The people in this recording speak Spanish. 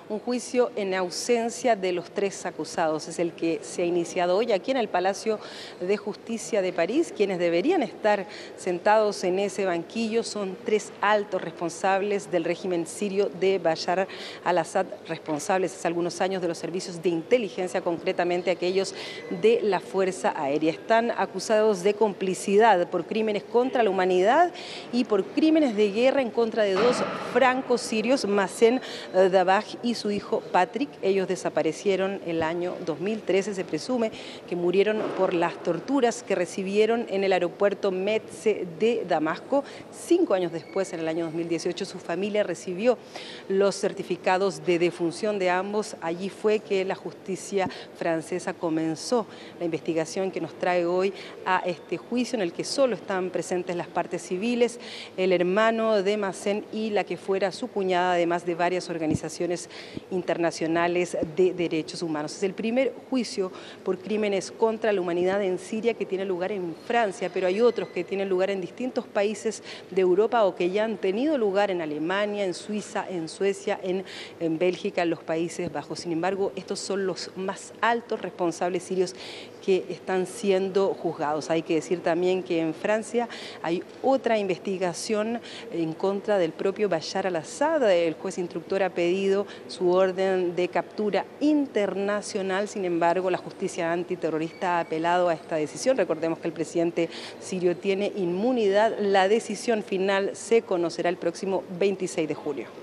Un juicio en ausencia de los tres acusados es el que se ha iniciado hoy aquí en el Palacio de Justicia de París. Quienes deberían estar sentados en ese banquillo son tres altos responsables del régimen sirio de Bashar al-Assad, responsables hace algunos años de los servicios de inteligencia, concretamente aquellos de la Fuerza Aérea. Están acusados de complicidad por crímenes contra la humanidad y por crímenes de guerra en contra de dos francos sirios, Mazen Dabagh y su hijo Patrick. Ellos desaparecieron el año 2013, se presume que murieron por las torturas que recibieron en el aeropuerto Metze de Damasco. 5 años después, en el año 2018, su familia recibió los certificados de defunción de ambos. Allí fue que la justicia francesa comenzó la investigación que nos trae hoy a este juicio, en el que solo están presentes las partes civiles, el hermano de Mazen y la que fuera su cuñada, además de varias organizaciones internacionales de derechos humanos. Es el primer juicio por crímenes contra la humanidad en Siria que tiene lugar en Francia, pero hay otros que tienen lugar en distintos países de Europa o que ya han tenido lugar en Alemania, en Suiza, en Suecia, en Bélgica, en los Países Bajos. Sin embargo, estos son los más altos responsables sirios que están siendo juzgados. Hay que decir también que en Francia hay otra investigación en contra del propio Bashar al-Assad. El juez instructor ha pedido su orden de captura internacional. Sin embargo, la justicia antiterrorista ha apelado a esta decisión. Recordemos que el presidente sirio tiene inmunidad. La decisión final se conocerá el próximo 26 de julio.